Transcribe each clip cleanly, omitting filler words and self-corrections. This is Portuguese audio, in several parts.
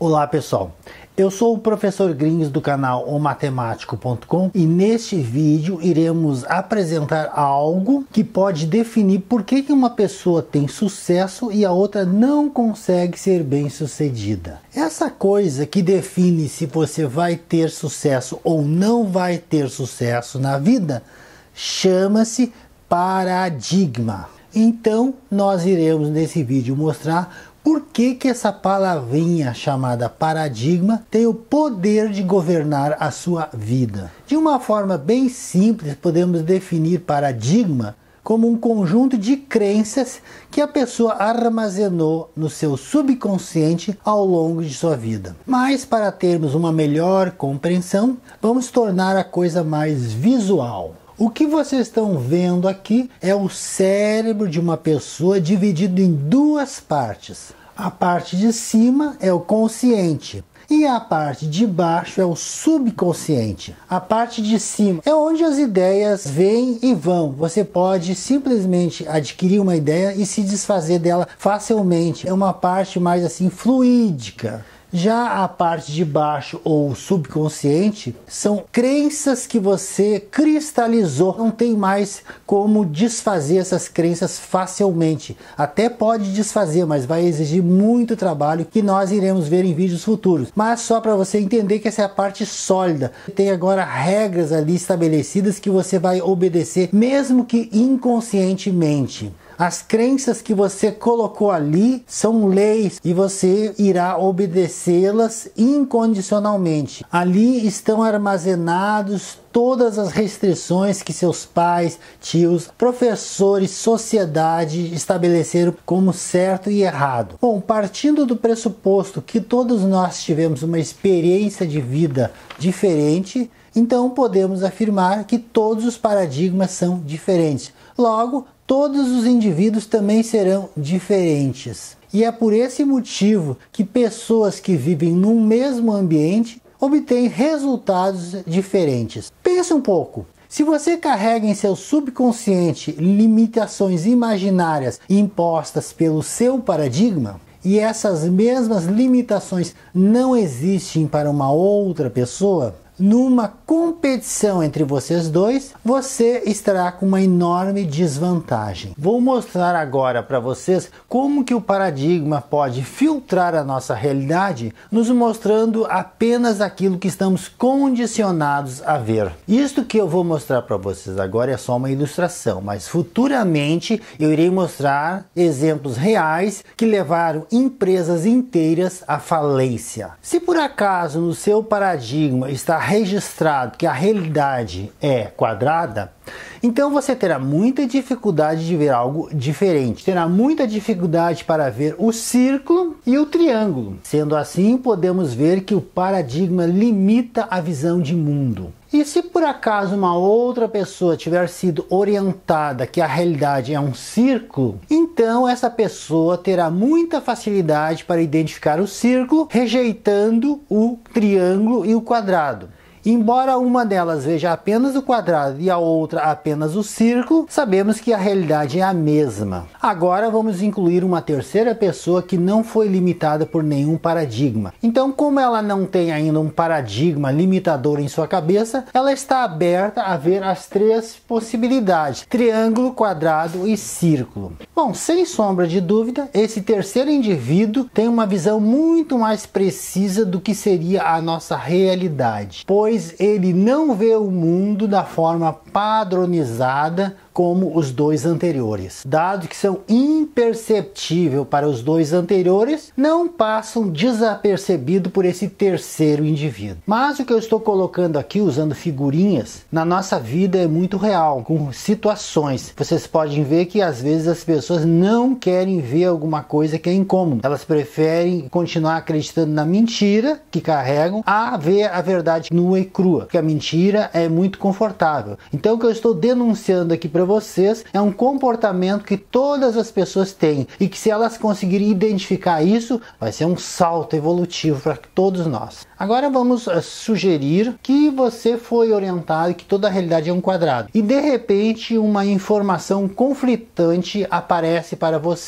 Olá pessoal, eu sou o professor Grinhos do canal omatemático.com e neste vídeo iremos apresentar algo que pode definir por que uma pessoa tem sucesso e a outra não consegue ser bem sucedida. Essa coisa que define se você vai ter sucesso ou não vai ter sucesso na vida chama-se paradigma. Então nós iremos nesse vídeo mostrar por que essa palavrinha chamada paradigma tem o poder de governar a sua vida. De uma forma bem simples, podemos definir paradigma como um conjunto de crenças que a pessoa armazenou no seu subconsciente ao longo de sua vida. Mas para termos uma melhor compreensão, vamos tornar a coisa mais visual. O que vocês estão vendo aqui é o cérebro de uma pessoa dividido em duas partes. A parte de cima é o consciente e a parte de baixo é o subconsciente. A parte de cima é onde as ideias vêm e vão. Você pode simplesmente adquirir uma ideia e se desfazer dela facilmente. É uma parte mais assim fluídica. Já a parte de baixo ou subconsciente são crenças que você cristalizou. Não tem mais como desfazer essas crenças facilmente. Até pode desfazer, mas vai exigir muito trabalho que nós iremos ver em vídeos futuros. Mas só para você entender que essa é a parte sólida. Tem agora regras ali estabelecidas que você vai obedecer, mesmo que inconscientemente. As crenças que você colocou ali são leis e você irá obedecê-las incondicionalmente. Ali estão armazenados todas as restrições que seus pais, tios, professores, sociedade estabeleceram como certo e errado. Bom, partindo do pressuposto que todos nós tivemos uma experiência de vida diferente, então podemos afirmar que todos os paradigmas são diferentes. Logo, todos os indivíduos também serão diferentes. E é por esse motivo que pessoas que vivem no mesmo ambiente obtêm resultados diferentes. Pense um pouco. Se você carrega em seu subconsciente limitações imaginárias impostas pelo seu paradigma, e essas mesmas limitações não existem para uma outra pessoa, numa competição entre vocês dois, você estará com uma enorme desvantagem. Vou mostrar agora para vocês como que o paradigma pode filtrar a nossa realidade, nos mostrando apenas aquilo que estamos condicionados a ver. Isto que eu vou mostrar para vocês agora é só uma ilustração, mas futuramente eu irei mostrar exemplos reais que levaram empresas inteiras à falência. Se por acaso no seu paradigma está registrado que a realidade é quadrada, então você terá muita dificuldade de ver algo diferente. Terá muita dificuldade para ver o círculo e o triângulo. Sendo assim, podemos ver que o paradigma limita a visão de mundo. E se por acaso uma outra pessoa tiver sido orientada que a realidade é um círculo, então essa pessoa terá muita facilidade para identificar o círculo, rejeitando o triângulo e o quadrado. Embora uma delas veja apenas o quadrado e a outra apenas o círculo, sabemos que a realidade é a mesma. Agora vamos incluir uma terceira pessoa que não foi limitada por nenhum paradigma. Então, como ela não tem ainda um paradigma limitador em sua cabeça, ela está aberta a ver as três possibilidades: triângulo, quadrado e círculo. Bom, sem sombra de dúvida, esse terceiro indivíduo tem uma visão muito mais precisa do que seria a nossa realidade, pois ele não vê o mundo da forma padronizada como os dois anteriores. Dados que são imperceptíveis para os dois anteriores, não passam desapercebido por esse terceiro indivíduo. Mas o que eu estou colocando aqui, usando figurinhas, na nossa vida é muito real, com situações. Vocês podem ver que às vezes as pessoas não querem ver alguma coisa que é incômoda. Elas preferem continuar acreditando na mentira que carregam a ver a verdade nua e crua, porque a mentira é muito confortável. Então o que eu estou denunciando aqui para vocês é um comportamento que todas as pessoas têm e que, se elas conseguirem identificar isso, vai ser um salto evolutivo para todos nós. Agora vamos sugerir que você foi orientado que toda a realidade é um quadrado e de repente uma informação conflitante aparece para você.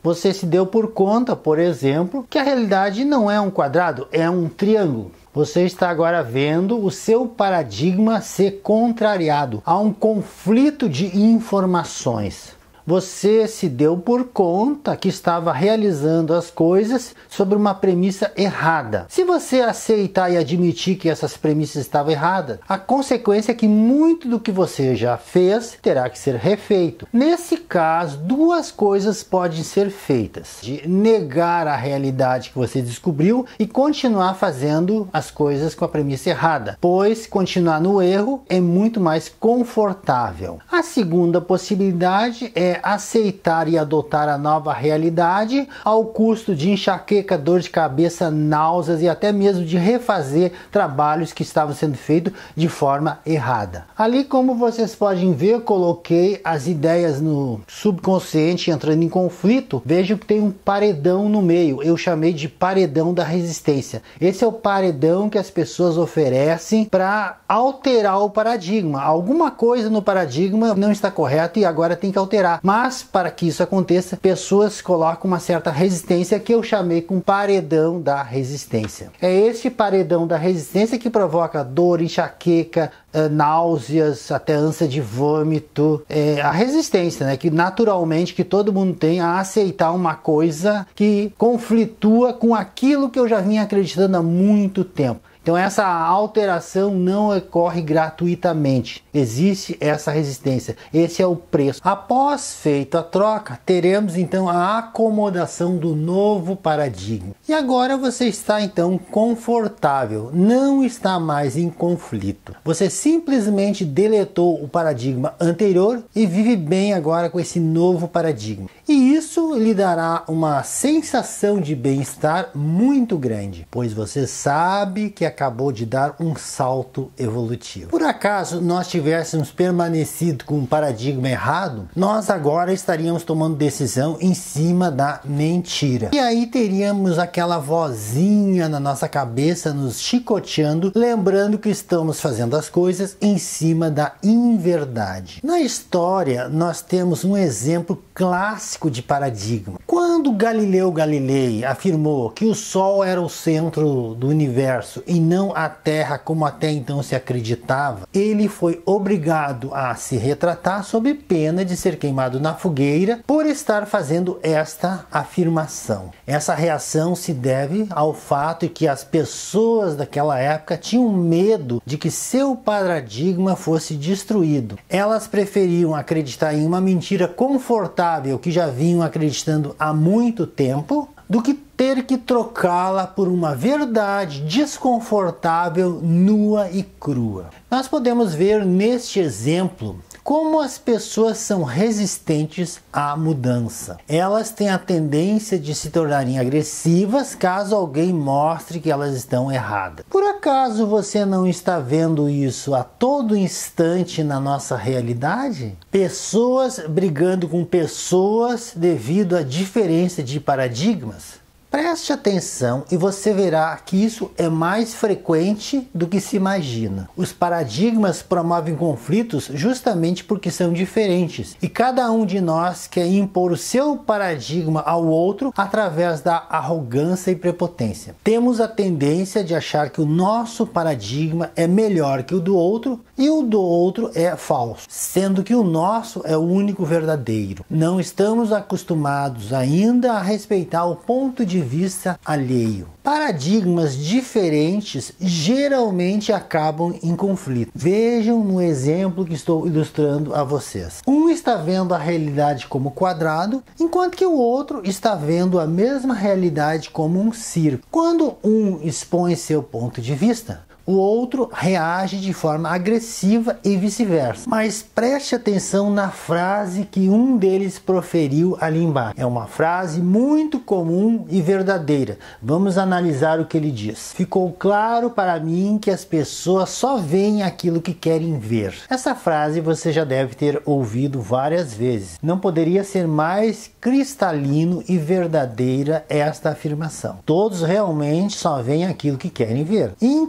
Você se deu por conta, por exemplo, que a realidade não é um quadrado, é um triângulo. Você está agora vendo o seu paradigma ser contrariado. Há um conflito de informações. Você se deu por conta que estava realizando as coisas sobre uma premissa errada. Se você aceitar e admitir que essas premissas estavam erradas, a consequência é que muito do que você já fez terá que ser refeito. Nesse caso, duas coisas podem ser feitas: de negar a realidade que você descobriu e continuar fazendo as coisas com a premissa errada, pois continuar no erro é muito mais confortável. A segunda possibilidade é aceitar e adotar a nova realidade ao custo de enxaqueca, dor de cabeça, náuseas e até mesmo de refazer trabalhos que estavam sendo feitos de forma errada. Ali, como vocês podem ver, coloquei as ideias no subconsciente entrando em conflito. Vejo que tem um paredão no meio. Eu chamei de paredão da resistência. Esse é o paredão que as pessoas oferecem para alterar o paradigma. Alguma coisa no paradigma não está correta e agora tem que alterar. Mas para que isso aconteça, pessoas colocam uma certa resistência que eu chamei com paredão da resistência. É este paredão da resistência que provoca dor, enxaqueca, náuseas, até ânsia de vômito. A resistência, né, que naturalmente que todo mundo tem a aceitar uma coisa que conflitua com aquilo que eu já vinha acreditando há muito tempo. Então essa alteração não ocorre gratuitamente, existe essa resistência, esse é o preço. Após feita a troca, teremos então a acomodação do novo paradigma. E agora você está então confortável, não está mais em conflito. Você simplesmente deletou o paradigma anterior e vive bem agora com esse novo paradigma. E isso lhe dará uma sensação de bem-estar muito grande, pois você sabe que acabou de dar um salto evolutivo. Por acaso nós tivéssemos permanecido com um paradigma errado, nós agora estaríamos tomando decisão em cima da mentira. E aí teríamos aquela vozinha na nossa cabeça nos chicoteando, lembrando que estamos fazendo as coisas em cima da inverdade. Na história nós temos um exemplo clássico de paradigma. Quando Galileu Galilei afirmou que o Sol era o centro do universo e não a Terra como até então se acreditava, ele foi obrigado a se retratar sob pena de ser queimado na fogueira por estar fazendo esta afirmação. Essa reação se deve ao fato de que as pessoas daquela época tinham medo de que seu paradigma fosse destruído. Elas preferiam acreditar em uma mentira confortável que já vinham acreditando há muito tempo, do que ter que trocá-la por uma verdade desconfortável, nua e crua. Nós podemos ver neste exemplo como as pessoas são resistentes à mudança. Elas têm a tendência de se tornarem agressivas caso alguém mostre que elas estão erradas. Por acaso você não está vendo isso a todo instante na nossa realidade? Pessoas brigando com pessoas devido à diferença de paradigmas? Preste atenção e você verá que isso é mais frequente do que se imagina. Os paradigmas promovem conflitos justamente porque são diferentes e cada um de nós quer impor o seu paradigma ao outro através da arrogância e prepotência. Temos a tendência de achar que o nosso paradigma é melhor que o do outro e o do outro é falso, sendo que o nosso é o único verdadeiro. Não estamos acostumados ainda a respeitar o ponto de vista alheio. Paradigmas diferentes geralmente acabam em conflito. Vejam no exemplo que estou ilustrando a vocês. Um está vendo a realidade como quadrado, enquanto que o outro está vendo a mesma realidade como um círculo. Quando um expõe seu ponto de vista, o outro reage de forma agressiva e vice-versa. Mas preste atenção na frase que um deles proferiu ali embaixo. É uma frase muito comum e verdadeira. Vamos analisar o que ele diz. Ficou claro para mim que as pessoas só veem aquilo que querem ver. Essa frase você já deve ter ouvido várias vezes. Não poderia ser mais cristalino e verdadeira esta afirmação. Todos realmente só veem aquilo que querem ver. Inclusive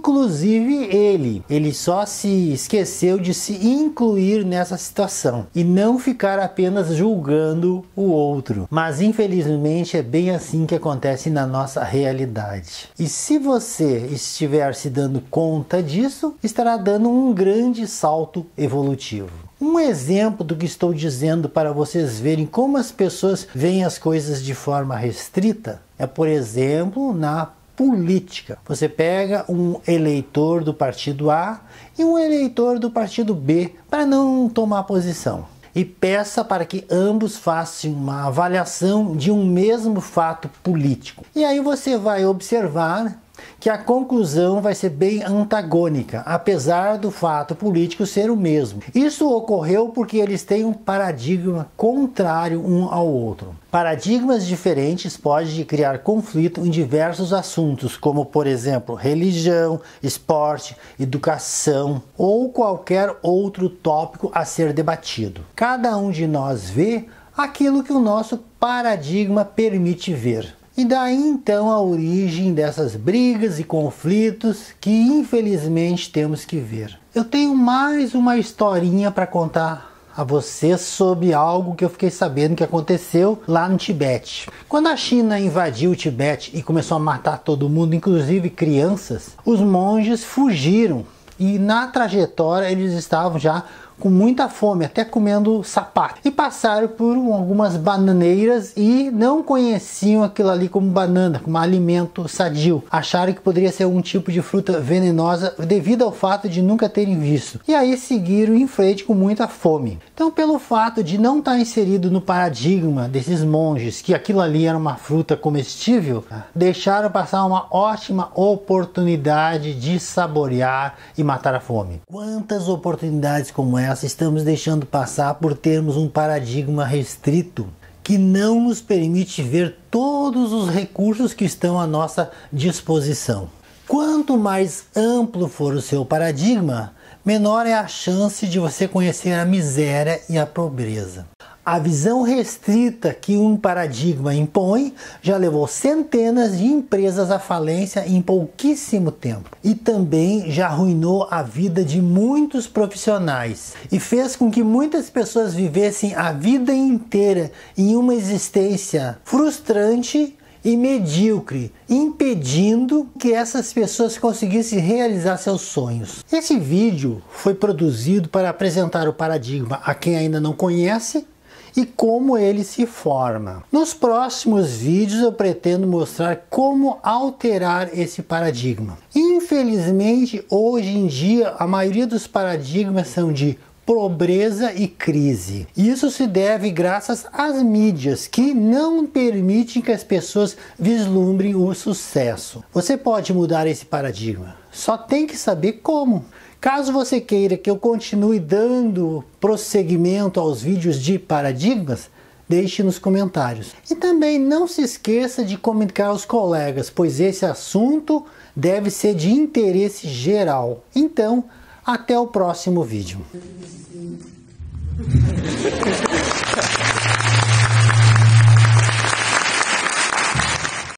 inclusive ele só se esqueceu de se incluir nessa situação e não ficar apenas julgando o outro. Mas infelizmente é bem assim que acontece na nossa realidade. E se você estiver se dando conta disso, estará dando um grande salto evolutivo. Um exemplo do que estou dizendo para vocês verem como as pessoas veem as coisas de forma restrita é, por exemplo, na política. Você pega um eleitor do partido A e um eleitor do partido B para não tomar posição e peça para que ambos façam uma avaliação de um mesmo fato político. E aí você vai observar que a conclusão vai ser bem antagônica, apesar do fato político ser o mesmo. Isso ocorreu porque eles têm um paradigma contrário um ao outro. Paradigmas diferentes podem criar conflito em diversos assuntos, como por exemplo, religião, esporte, educação ou qualquer outro tópico a ser debatido. Cada um de nós vê aquilo que o nosso paradigma permite ver. E daí então a origem dessas brigas e conflitos que infelizmente temos que ver. Eu tenho mais uma historinha para contar a vocês sobre algo que eu fiquei sabendo que aconteceu lá no Tibete. Quando a China invadiu o Tibete e começou a matar todo mundo, inclusive crianças, os monges fugiram e na trajetória eles estavam já com muita fome, até comendo sapato. E passaram por algumas bananeiras e não conheciam aquilo ali como banana, como alimento sadio. Acharam que poderia ser algum tipo de fruta venenosa devido ao fato de nunca terem visto. E aí seguiram em frente com muita fome. Então, pelo fato de não estar inserido no paradigma desses monges que aquilo ali era uma fruta comestível, deixaram passar uma ótima oportunidade de saborear e matar a fome. Quantas oportunidades como essa estamos deixando passar por termos um paradigma restrito que não nos permite ver todos os recursos que estão à nossa disposição. Quanto mais amplo for o seu paradigma, menor é a chance de você conhecer a miséria e a pobreza. A visão restrita que um paradigma impõe já levou centenas de empresas à falência em pouquíssimo tempo. E também já arruinou a vida de muitos profissionais e fez com que muitas pessoas vivessem a vida inteira em uma existência frustrante e medíocre, impedindo que essas pessoas conseguissem realizar seus sonhos. Esse vídeo foi produzido para apresentar o paradigma a quem ainda não conhece e como ele se forma. Nos próximos vídeos eu pretendo mostrar como alterar esse paradigma. Infelizmente, hoje em dia, a maioria dos paradigmas são de pobreza e crise. Isso se deve graças às mídias que não permitem que as pessoas vislumbrem o sucesso. Você pode mudar esse paradigma, só tem que saber como. Caso você queira que eu continue dando prosseguimento aos vídeos de paradigmas, deixe nos comentários. E também não se esqueça de comunicar aos colegas, pois esse assunto deve ser de interesse geral. Então, até o próximo vídeo.